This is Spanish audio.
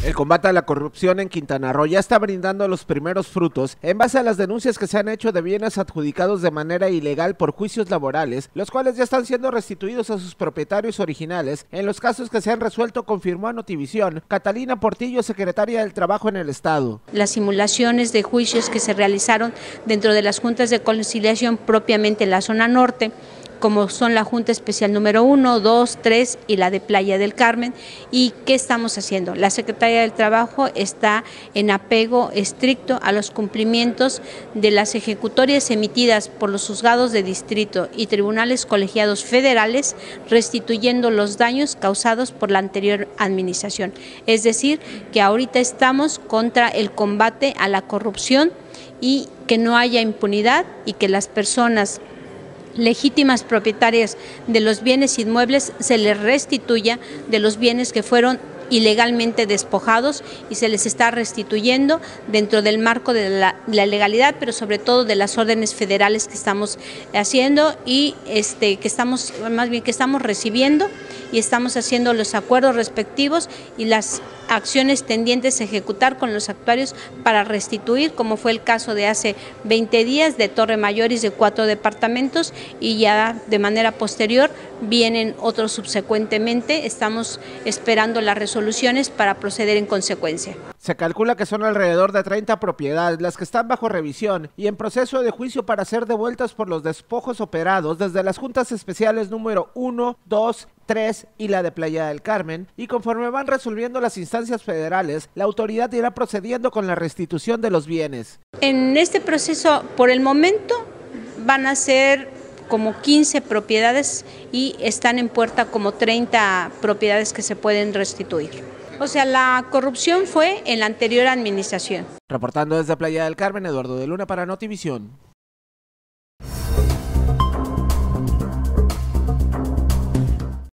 El combate a la corrupción en Quintana Roo ya está brindando los primeros frutos en base a las denuncias que se han hecho de bienes adjudicados de manera ilegal por juicios laborales, los cuales ya están siendo restituidos a sus propietarios originales en los casos que se han resuelto, confirmó a Notivisión Catalina Portillo, secretaria del Trabajo en el Estado. Las simulaciones de juicios que se realizaron dentro de las juntas de conciliación propiamente en la zona norte, como son la Junta Especial número 1, 2, 3 y la de Playa del Carmen. ¿Y qué estamos haciendo? La Secretaría del Trabajo está en apego estricto a los cumplimientos de las ejecutorias emitidas por los juzgados de distrito y tribunales colegiados federales, restituyendo los daños causados por la anterior administración. Es decir, que ahorita estamos contra el combate a la corrupción y que no haya impunidad y que las personas legítimas propietarias de los bienes inmuebles se les restituya de los bienes que fueron ilegalmente despojados y se les está restituyendo dentro del marco de la legalidad, pero sobre todo de las órdenes federales que estamos haciendo y que estamos recibiendo, y estamos haciendo los acuerdos respectivos y las acciones tendientes a ejecutar con los actuarios para restituir, como fue el caso de hace 20 días de Torre Mayoris de 4 departamentos, y ya de manera posterior vienen otros subsecuentemente. Estamos esperando las resoluciones para proceder en consecuencia. Se calcula que son alrededor de 30 propiedades las que están bajo revisión y en proceso de juicio para ser devueltas por los despojos operados desde las juntas especiales número 1, 2, 3 y la de Playa del Carmen, y conforme van resolviendo las instancias federales, la autoridad irá procediendo con la restitución de los bienes. En este proceso, por el momento, van a ser como 15 propiedades y están en puerta como 30 propiedades que se pueden restituir. O sea, la corrupción fue en la anterior administración. Reportando desde Playa del Carmen, Eduardo de Luna para Notivisión.